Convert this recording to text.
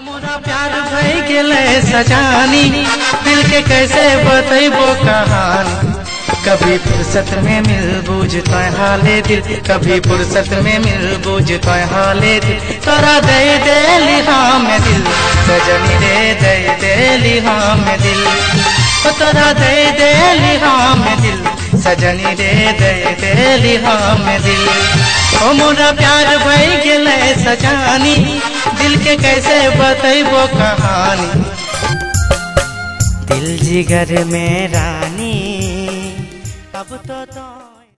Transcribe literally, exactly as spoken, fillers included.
मोरा प्यार भई गेले सजानी, दिल के कैसे बतैबो कहानी। कभी फुर्सत में मिल बूझ तो हाले दिल, कभी फुर्सत में मिल बूझ तो हाले दिल। तोरा दे दे लिहा में दिल, सजनी रे दे दे लिहा में दिल। तोरा दे दे लिहा में दिल, सजनी रे दे दे लिहा में दिल। ओ मोरा प्यार भई गेले सजानी, दिल के कैसे बतैबो कहानी। दिल जिगर में रानी अब तो, तो